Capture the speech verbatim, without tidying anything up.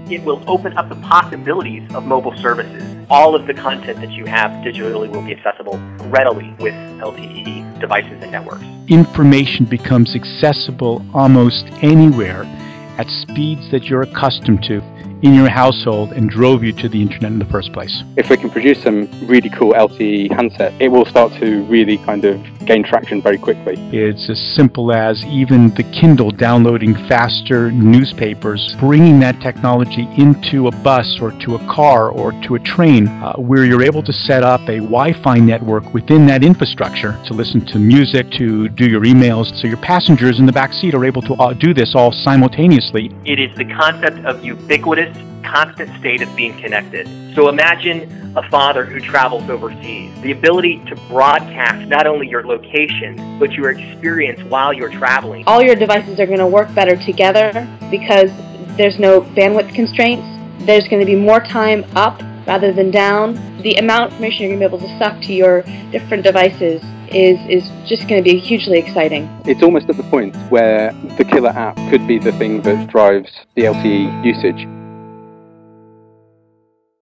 it will open up the possibilities of mobile services. All of the content that you have digitally will be accessible readily with L T E devices and networks. Information becomes accessible almost anywhere at speeds that you're accustomed to in your household and drove you to the internet in the first place. If we can produce some really cool L T E handsets, it will start to really kind of gain traction very quickly. It's as simple as even the Kindle downloading faster newspapers, bringing that technology into a bus or to a car or to a train, uh, where you're able to set up a Wi-Fi network within that infrastructure to listen to music, to do your emails, so your passengers in the back seat are able to uh, do this all simultaneously. It is the concept of ubiquitous, constant state of being connected. So imagine a father who travels overseas. The ability to broadcast not only your location, but your experience while you're traveling. All your devices are going to work better together because there's no bandwidth constraints. There's going to be more time up rather than down. The amount of information you're going to be able to suck to your different devices is, is just going to be hugely exciting. It's almost at the point where the killer app could be the thing that drives the L T E usage.